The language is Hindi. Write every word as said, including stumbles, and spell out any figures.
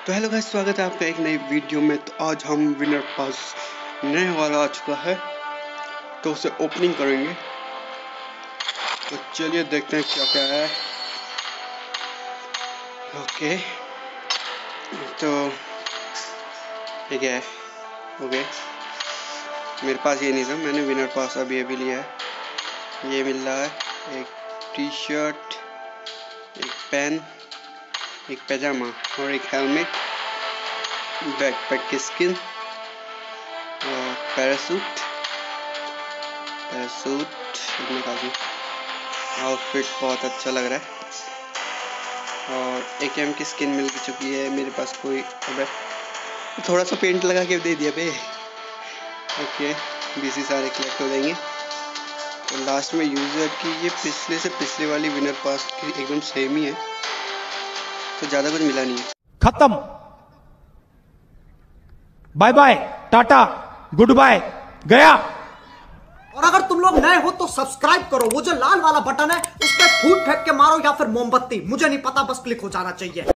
तो हेलो गाइस, स्वागत है आपका एक नई वीडियो में। तो आज हम विनर पास नए वाला आ चुका है तो उसे ओपनिंग करेंगे। तो चलिए देखते हैं क्या क्या है। ओके तो ठीक है। ओके मेरे पास ये नहीं था, मैंने विनर पास अभी अभी लिया है। ये मिल रहा है एक टी शर्ट, एक पेन, एक पैजामा और एक हेलमेट, बैकपैक की स्किन और पैरासूट पैरासूट निकाली। आउटफिट बहुत अच्छा लग रहा है और एक एम की स्किन मिल चुकी है मेरे पास। कोई अबे थोड़ा सा पेंट लगा के दे दिया बे। ओके बीसी सारे कलेक्ट हो जाएंगे। और लास्ट में यूज़र की ये पिछले से पिछले वाली विनर पास की एकदम सेम ही है, तो ज़्यादा कुछ मिला नहीं है। खत्म, bye bye, tata, good bye, गया। और अगर तुम लोग नए हो तो सब्सक्राइब करो, वो जो लाल वाला बटन है उस पर फूट फेंक के मारो या फिर मोमबत्ती, मुझे नहीं पता, बस क्लिक हो जाना चाहिए।